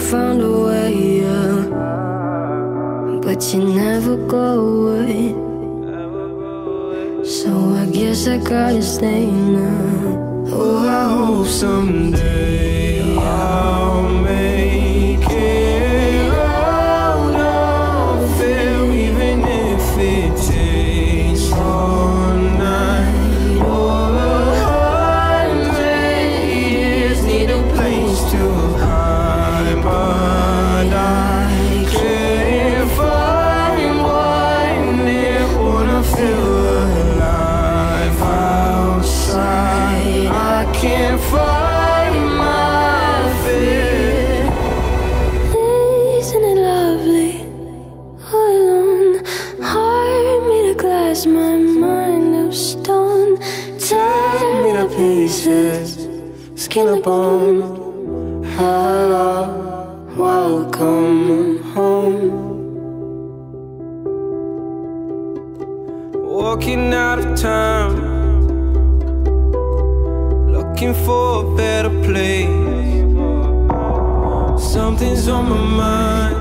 found a way, yeah. But you never go away. So I guess I gotta stay now. Oh, I hope someday I'll make it out of there, even if it takes all night or 100 years. Need a place to hide, but I can't find one near. Wanna feel alive outside. I can't find my fear. Isn't it lovely? All alone, heart made of glass, my mind of stone. Tear me to pieces, skin and bone. Hello, welcome home. Walking out of time, looking for a better place. Something's on my mind,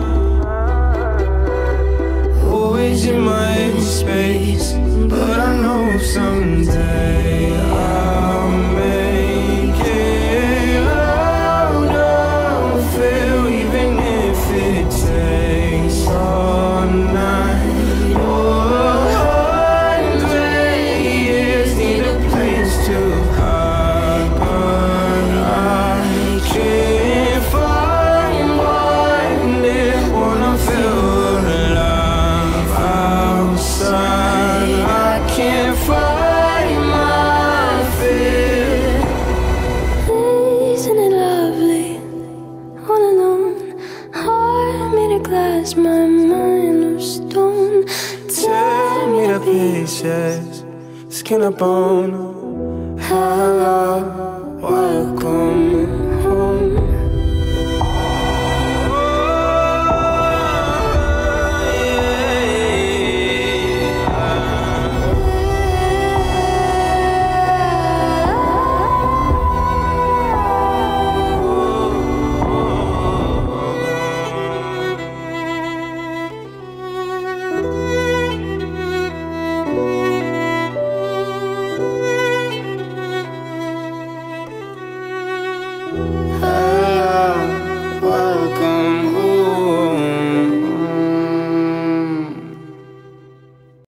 always in my empty space. But I know someday I'll make it out of here, even if it takes all night or 100 years. Need a place to hide, but I can't find one near. Wanna feel alive outside. I can't find my fear. Isn't it lovely? All alone, heart made of glass, my mind of stone. Tear me to pieces, skin and bone. Hello, welcome